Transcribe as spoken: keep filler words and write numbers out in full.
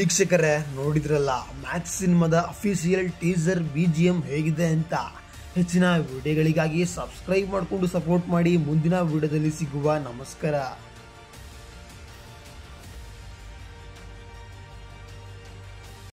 ವೀಕ್ಷಕರೇ, ನೋಡಿದ್ರಲ್ಲ ಮ್ಯಾಕ್ಸ್ ಸಿನಿಮಾದ official teaser B G M ಹೇಗಿದೆ ಅಂತ. ಹೆಚ್ಚಿನ ವಿಡಿಯೋಗಳಿಗಾಗಿ ಸಬ್ಸ್ಕ್ರೈಬ್ ಮಾಡಿಕೊಂಡು ಸಪೋರ್ಟ್ ಮಾಡಿ. ಮುಂದಿನ ವಿಡಿಯೋದಲ್ಲಿ ಸಿಗುವ. ನಮಸ್ಕಾರ.